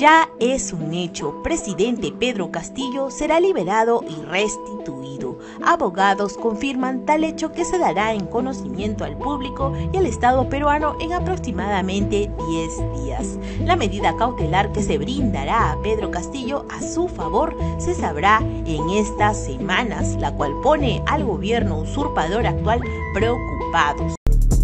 Ya es un hecho, presidente Pedro Castillo será liberado y restituido. Abogados confirman tal hecho que se dará en conocimiento al público y al Estado peruano en aproximadamente 10 días. La medida cautelar que se brindará a Pedro Castillo a su favor se sabrá en estas semanas, la cual pone al gobierno usurpador actual preocupados.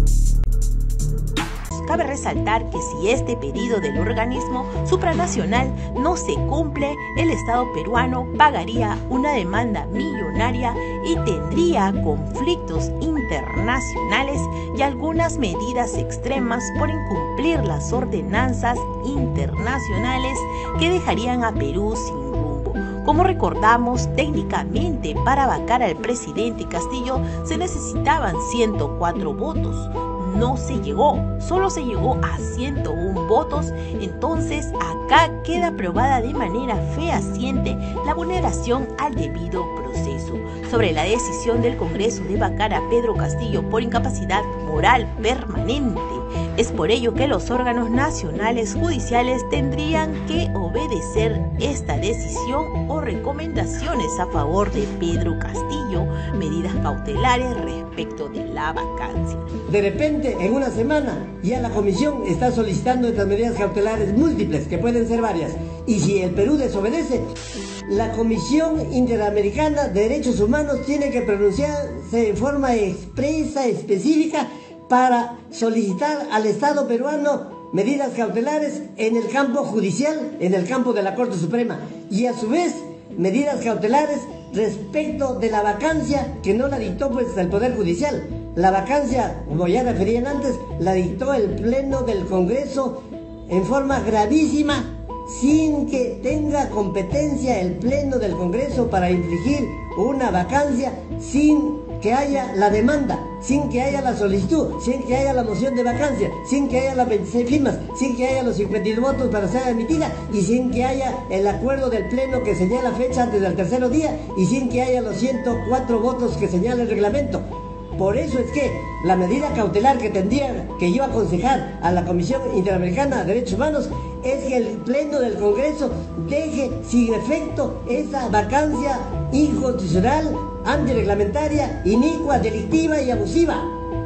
Cabe resaltar que si este pedido del organismo supranacional no se cumple, el Estado peruano pagaría una demanda millonaria y tendría conflictos internacionales y algunas medidas extremas por incumplir las ordenanzas internacionales que dejarían a Perú sin rumbo. Como recordamos, técnicamente para vacar al presidente Castillo se necesitaban 104 votos. No se llegó, solo se llegó a 101 votos, entonces acá queda aprobada de manera fehaciente la vulneración al debido proceso. Sobre la decisión del Congreso de vacar a Pedro Castillo por incapacidad moral permanente, es por ello que los órganos nacionales judiciales tendrían que obedecer esta decisión o recomendaciones a favor de Pedro Castillo, medidas cautelares respecto de la vacancia. De repente, en una semana, ya la Comisión está solicitando estas medidas cautelares múltiples, que pueden ser varias. Y si el Perú desobedece, la Comisión Interamericana de Derechos Humanos tiene que pronunciarse en forma expresa, específica, para solicitar al Estado peruano medidas cautelares en el campo judicial, en el campo de la Corte Suprema, y a su vez medidas cautelares respecto de la vacancia que no la dictó pues el Poder Judicial. La vacancia, como ya referían antes, la dictó el Pleno del Congreso en forma gravísima, sin que tenga competencia el Pleno del Congreso para infligir una vacancia, sin que haya la demanda, sin que haya la solicitud, sin que haya la moción de vacancia, sin que haya las 26 firmas, sin que haya los 52 votos para ser admitida y sin que haya el acuerdo del Pleno que señala fecha antes del tercer día y sin que haya los 104 votos que señala el reglamento. Por eso es que la medida cautelar que tendría que yo aconsejar a la Comisión Interamericana de Derechos Humanos es que el Pleno del Congreso deje sin efecto esa vacancia inconstitucional, antirreglamentaria, inicua, delictiva y abusiva.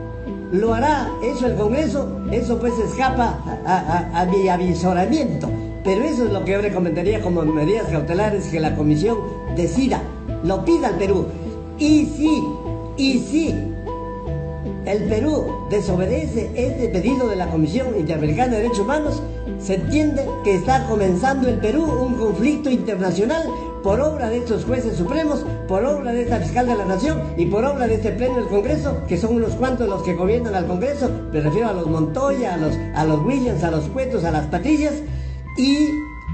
Lo hará eso el Congreso, eso pues escapa a mi avisoramiento. Pero eso es lo que yo recomendaría como medidas cautelares, que la Comisión decida, lo pida al Perú. Y si el Perú desobedece este pedido de la Comisión Interamericana de Derechos Humanos, se entiende que está comenzando el Perú un conflicto internacional por obra de estos jueces supremos, por obra de esta fiscal de la Nación y por obra de este Pleno del Congreso, que son unos cuantos los que gobiernan al Congreso. Me refiero a los Montoya, a los Williams, a los Cuetos, a las Patricias y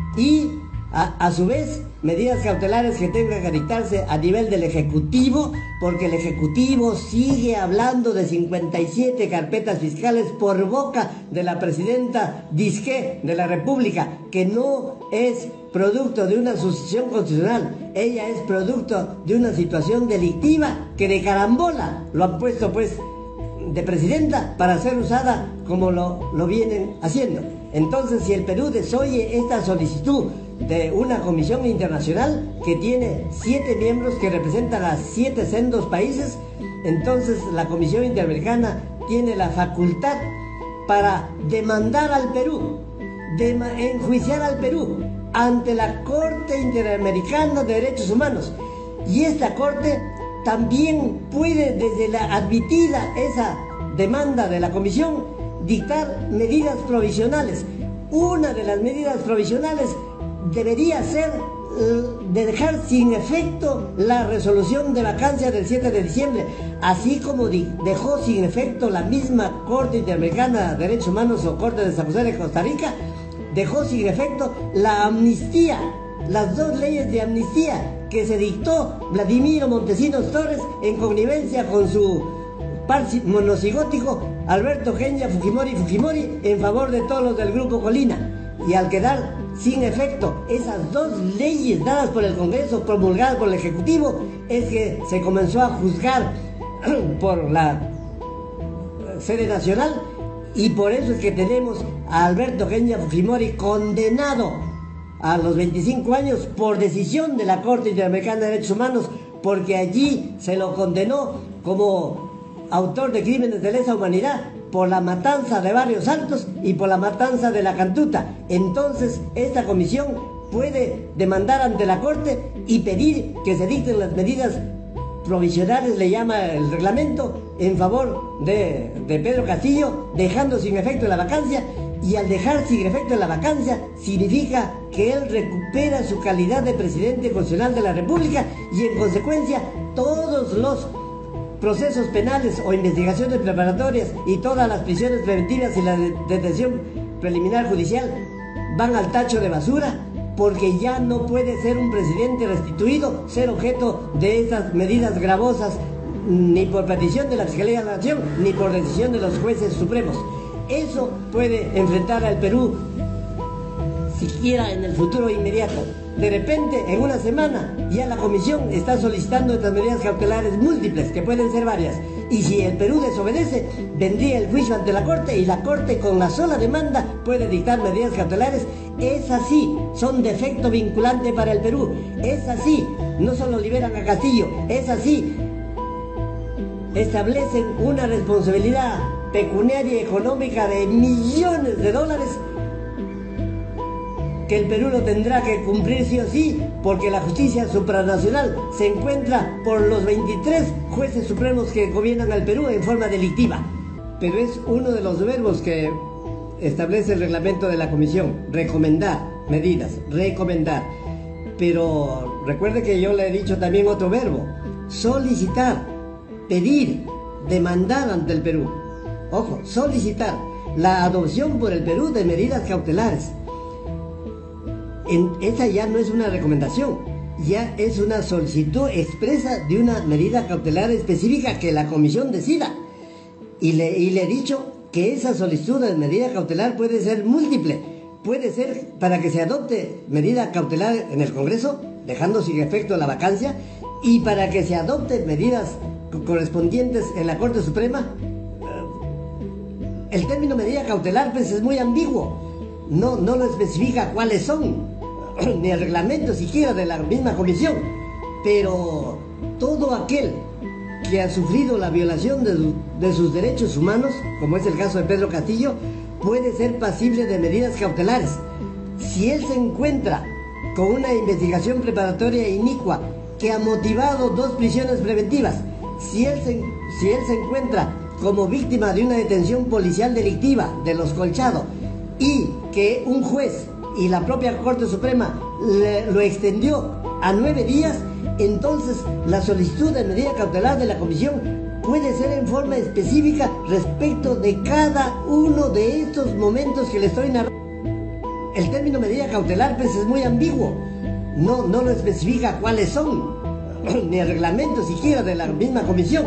a su vez medidas cautelares que tengan que dictarse a nivel del Ejecutivo, porque el Ejecutivo sigue hablando de 57 carpetas fiscales por boca de la presidenta disque de la República, que no es producto de una sucesión constitucional, ella es producto de una situación delictiva que de carambola lo han puesto pues de presidenta para ser usada como lo vienen haciendo. Entonces, si el Perú desoye esta solicitud de una comisión internacional que tiene 7 miembros que representan a 7 sendos países, entonces la Comisión Interamericana tiene la facultad para demandar al Perú, enjuiciar al Perú ante la Corte Interamericana de Derechos Humanos. Y esta Corte también puede, desde la admitida esa demanda de la Comisión, dictar medidas provisionales. Una de las medidas provisionales debería ser de dejar sin efecto la resolución de vacancia del 7 de diciembre, así como dejó sin efecto la misma Corte Interamericana de Derechos Humanos o Corte de San José de Costa Rica, dejó sin efecto la amnistía, las 2 leyes de amnistía que se dictó Vladimiro Montesinos Torres en connivencia con su par monocigótico Alberto Kenia Fujimori en favor de todos los del Grupo Colina. Y al quedar sin efecto esas 2 leyes dadas por el Congreso, promulgadas por el Ejecutivo, es que se comenzó a juzgar por la sede nacional, y por eso es que tenemos a Alberto Kenia Fujimori condenado a los 25 años por decisión de la Corte Interamericana de Derechos Humanos, porque allí se lo condenó como autor de crímenes de lesa humanidad por la matanza de Barrios Altos y por la matanza de La Cantuta. Entonces esta comisión puede demandar ante la Corte y pedir que se dicten las medidas provisionales, le llama el reglamento, en favor de Pedro Castillo, dejando sin efecto la vacancia. Y al dejar sin efecto la vacancia significa que él recupera su calidad de presidente constitucional de la República, y en consecuencia todos los procesos penales o investigaciones preparatorias y todas las prisiones preventivas y la detención preliminar judicial van al tacho de basura, porque ya no puede ser un presidente restituido, ser objeto de esas medidas gravosas, ni por petición de la Fiscalía de la Nación, ni por decisión de los jueces supremos. Eso puede enfrentar al Perú, siquiera en el futuro inmediato. De repente, en una semana, ya la comisión está solicitando estas medidas cautelares múltiples, que pueden ser varias. Y si el Perú desobedece, vendría el juicio ante la Corte, y la Corte con la sola demanda puede dictar medidas cautelares. Es así, son de efecto vinculante para el Perú. Es así, no solo liberan a Castillo, es así, establecen una responsabilidad pecuniaria y económica de millones de dólares que el Perú lo tendrá que cumplir sí o sí, porque la justicia supranacional se encuentra por los 23 jueces supremos que gobiernan al Perú en forma delictiva. Pero es uno de los verbos que establece el reglamento de la comisión: recomendar medidas, recomendar. Pero recuerde que yo le he dicho también otro verbo: solicitar, pedir, demandar ante el Perú. Ojo, solicitar la adopción por el Perú de medidas cautelares. Esa ya no es una recomendación, ya es una solicitud expresa de una medida cautelar específica que la comisión decida. Y le he dicho que esa solicitud de medida cautelar puede ser múltiple. Puede ser para que se adopte medida cautelar en el Congreso, dejando sin efecto la vacancia, y para que se adopte medidas correspondientes en la Corte Suprema. El término medida cautelar pues es muy ambiguo, no lo especifica cuáles son, ni el reglamento siquiera de la misma comisión. Pero todo aquel que ha sufrido la violación de sus derechos humanos, como es el caso de Pedro Castillo, puede ser pasible de medidas cautelares. Si él se encuentra con una investigación preparatoria inicua que ha motivado 2 prisiones preventivas, si él se encuentra como víctima de una detención policial delictiva de Los Colchado, y que un juez y la propia Corte Suprema lo extendió a 9 días, entonces la solicitud de medida cautelar de la comisión puede ser en forma específica respecto de cada uno de estos momentos que le estoy narrando. El término medida cautelar pues es muy ambiguo, no lo especifica cuáles son, ni el reglamento siquiera de la misma comisión.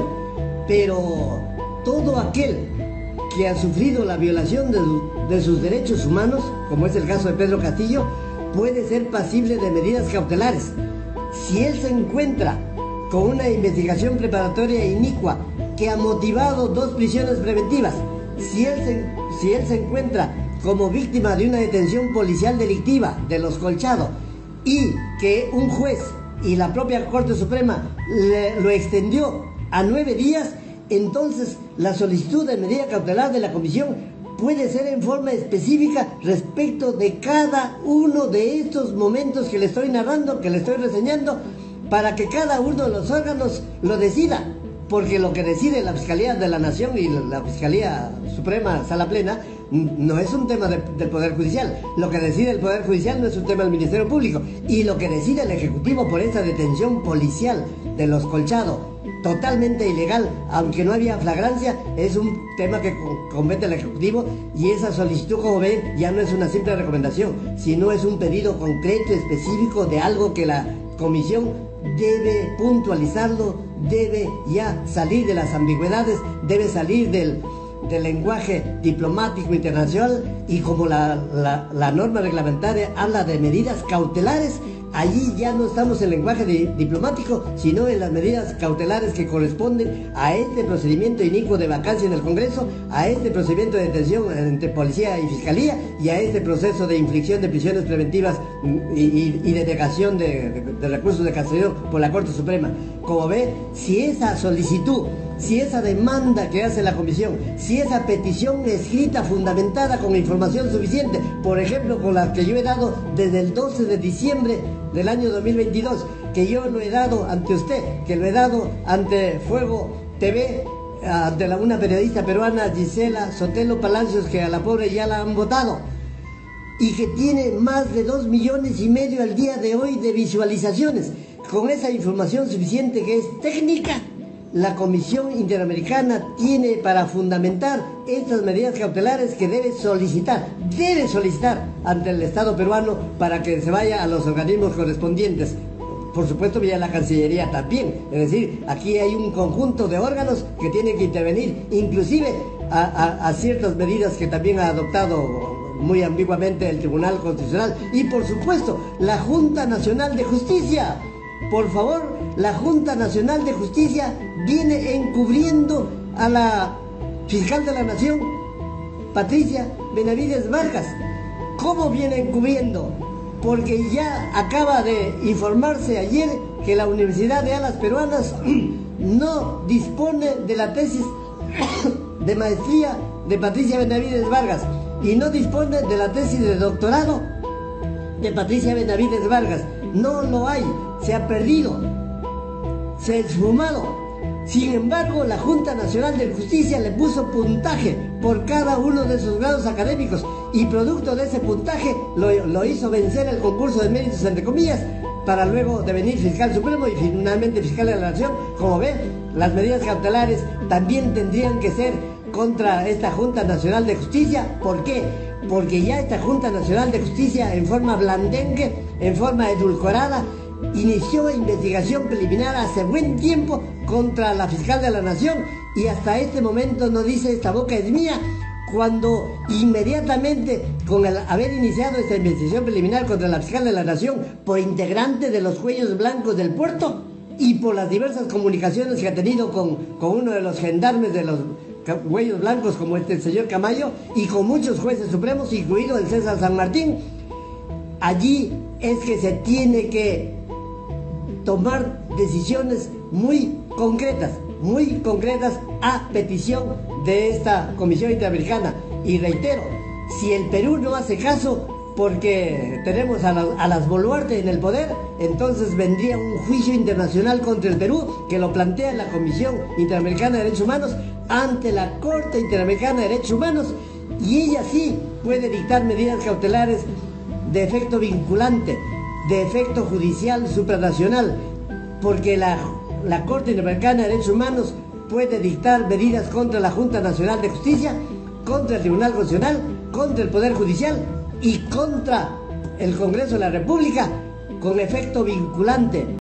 Pero todo aquel que ha sufrido la violación de sus derechos humanos, como es el caso de Pedro Castillo, puede ser pasible de medidas cautelares. Si él se encuentra con una investigación preparatoria inicua que ha motivado 2 prisiones preventivas, si él se encuentra como víctima de una detención policial delictiva de Los Colchado, y que un juez y la propia Corte Suprema lo extendió a 9 días, entonces la solicitud de medida cautelar de la comisión puede ser en forma específica respecto de cada uno de estos momentos que le estoy narrando, que le estoy reseñando, para que cada uno de los órganos lo decida. Porque lo que decide la Fiscalía de la Nación y la Fiscalía Suprema Sala Plena no es un tema del Poder Judicial. Lo que decide el Poder Judicial no es un tema del Ministerio Público. Y lo que decide el Ejecutivo por esa detención policial de Los Colchado, totalmente ilegal, aunque no había flagrancia, es un tema que compete al Ejecutivo. Y esa solicitud, como ven, ya no es una simple recomendación, sino es un pedido concreto, específico de algo que la Comisión debe puntualizarlo, debe ya salir de las ambigüedades, debe salir del lenguaje diplomático internacional y como la norma reglamentaria habla de medidas cautelares, allí ya no estamos en lenguaje diplomático, sino en las medidas cautelares que corresponden a este procedimiento inicuo de vacancia en el Congreso, a este procedimiento de detención entre policía y fiscalía y a este proceso de inflicción de prisiones preventivas y de negación de recursos de casación por la Corte Suprema. Como ve, si esa solicitud, si esa demanda que hace la comisión, si esa petición escrita fundamentada con información suficiente, por ejemplo con la que yo he dado desde el 12 de diciembre del año 2022, que yo lo he dado ante usted, que lo he dado ante Fuego TV, ante una periodista peruana, Gisela Sotelo Palacios, que a la pobre ya la han votado, y que tiene más de 2,5 millones al día de hoy de visualizaciones. Con esa información suficiente que es técnica, la Comisión Interamericana tiene para fundamentar estas medidas cautelares que debe solicitar ante el Estado peruano para que se vaya a los organismos correspondientes. Por supuesto, vía la Cancillería también. Es decir, aquí hay un conjunto de órganos que tienen que intervenir, inclusive a ciertas medidas que también ha adoptado muy ambiguamente el Tribunal Constitucional. Y por supuesto, la Junta Nacional de Justicia. Por favor, la Junta Nacional de Justicia viene encubriendo a la fiscal de la Nación, Patricia Benavides Vargas. ¿Cómo viene encubriendo? Porque ya acaba de informarse ayer que la Universidad de Alas Peruanas no dispone de la tesis de maestría de Patricia Benavides Vargas y no dispone de la tesis de doctorado de Patricia Benavides Vargas. No lo hay, se ha perdido, se ha esfumado. Sin embargo, la Junta Nacional de Justicia le puso puntaje por cada uno de sus grados académicos y producto de ese puntaje lo hizo vencer el concurso de méritos, entre comillas, para luego devenir fiscal supremo y finalmente fiscal de la Nación. Como ven, las medidas cautelares también tendrían que ser contra esta Junta Nacional de Justicia. ¿Por qué? Porque ya esta Junta Nacional de Justicia, en forma blandengue, en forma edulcorada, inició investigación preliminar hace buen tiempo contra la fiscal de la Nación y hasta este momento no dice "esta boca es mía", cuando inmediatamente con el haber iniciado esta investigación preliminar contra la fiscal de la Nación por integrante de los cuellos blancos del puerto y por las diversas comunicaciones que ha tenido con uno de los gendarmes de los cuellos blancos, como el señor Camayo, y con muchos jueces supremos, incluido el César San Martín, allí es que se tiene que tomar decisiones muy concretas a petición de esta Comisión Interamericana. Y reitero, si el Perú no hace caso porque tenemos a las Boluarte en el poder, entonces vendría un juicio internacional contra el Perú que lo plantea la Comisión Interamericana de Derechos Humanos ante la Corte Interamericana de Derechos Humanos, y ella sí puede dictar medidas cautelares de efecto vinculante, de efecto judicial supranacional, porque la Corte Interamericana de Derechos Humanos puede dictar medidas contra la Junta Nacional de Justicia, contra el Tribunal Constitucional, contra el Poder Judicial y contra el Congreso de la República con efecto vinculante.